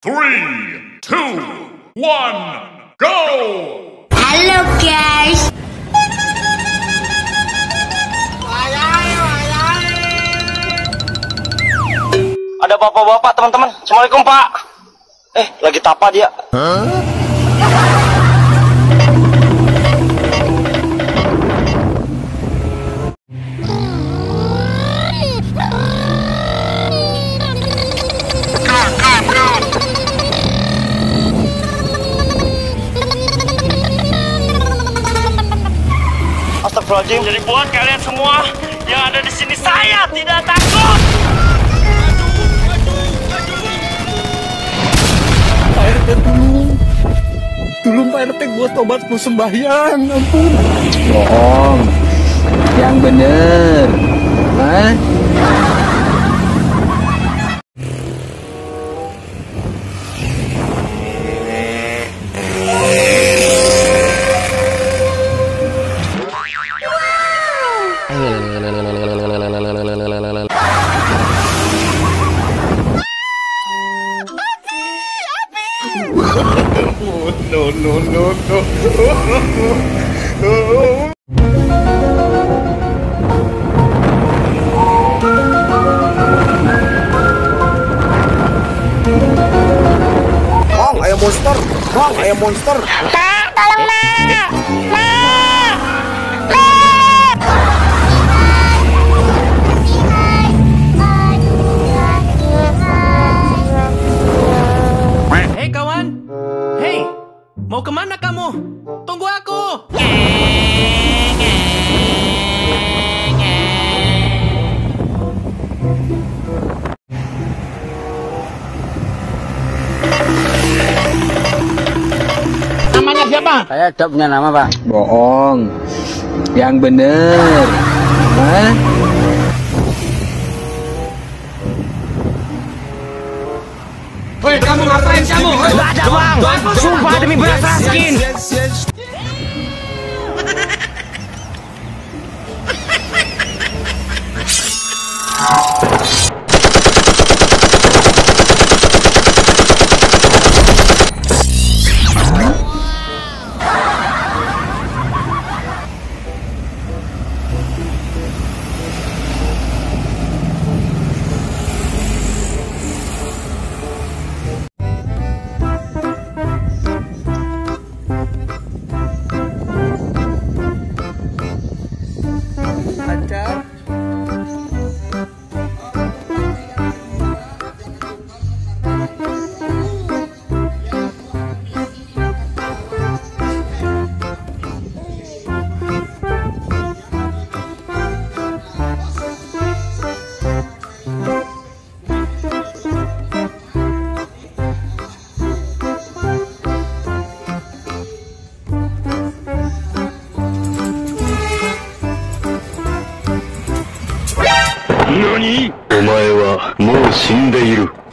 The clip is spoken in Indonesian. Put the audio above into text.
3, 2, 1, go! Halo guys. Ada bapak-bapak teman-teman. Assalamualaikum Pak. Lagi tapa dia. Astagfirullahaladzim. Jadi buat kalian semua yang ada di sini, saya tidak takut. Pak RT tolong Pak RT, gua tobat mau sembahyang, ampun. Bohong, yang bener, hah? Bang, ayam monster. Bang, ayam monster. Mak, tolong mak. Hei kawan, hei, mau kemana kamu? Tunggu aku. Namanya siapa? Saya tidak punya nama, Pak. Bohong, yang bener, hah? Woi, kamu ngapain kamu? Gak ada bang. Sumpah demi beras raskin. NANI?お前はもう死んでいる。